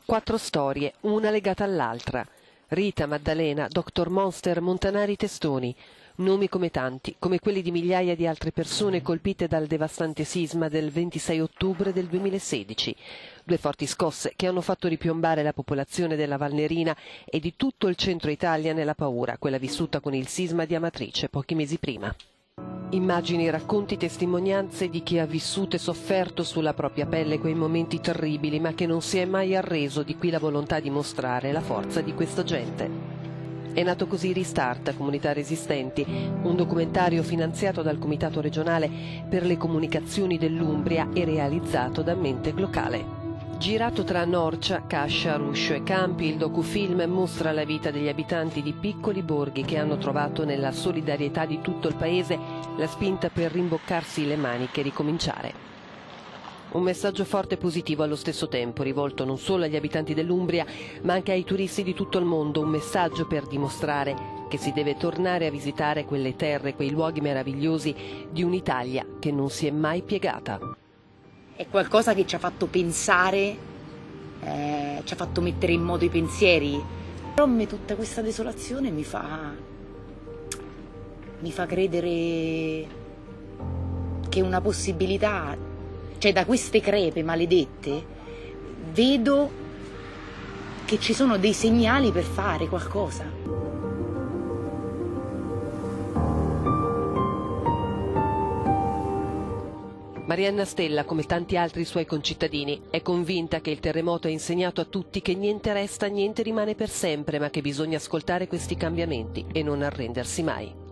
4 storie, una legata all'altra. Rita, Maddalena, Dr. Monster, Montanari Testoni. Nomi come tanti, come quelli di migliaia di altre persone colpite dal devastante sisma del 26 ottobre del 2016. 2 forti scosse che hanno fatto ripiombare la popolazione della Valnerina e di tutto il centro Italia nella paura, quella vissuta con il sisma di Amatrice pochi mesi prima. Immagini, racconti, testimonianze di chi ha vissuto e sofferto sulla propria pelle quei momenti terribili, ma che non si è mai arreso, di qui la volontà di mostrare la forza di questa gente. È nato così Restart, Comunità Resistenti, un documentario finanziato dal Comitato regionale per le comunicazioni dell'Umbria e realizzato da Mente Locale. Girato tra Norcia, Cascia, Ruscio e Campi, il docufilm mostra la vita degli abitanti di piccoli borghi che hanno trovato nella solidarietà di tutto il paese la spinta per rimboccarsi le maniche e ricominciare. Un messaggio forte e positivo allo stesso tempo, rivolto non solo agli abitanti dell'Umbria, ma anche ai turisti di tutto il mondo, un messaggio per dimostrare che si deve tornare a visitare quelle terre, quei luoghi meravigliosi di un'Italia che non si è mai piegata. È qualcosa che ci ha fatto pensare, ci ha fatto mettere in moto i pensieri. Però a me tutta questa desolazione mi fa credere che una possibilità, cioè da queste crepe maledette, vedo che ci sono dei segnali per fare qualcosa. Marianna Stella, come tanti altri suoi concittadini, è convinta che il terremoto ha insegnato a tutti che niente resta, niente rimane per sempre, ma che bisogna ascoltare questi cambiamenti e non arrendersi mai.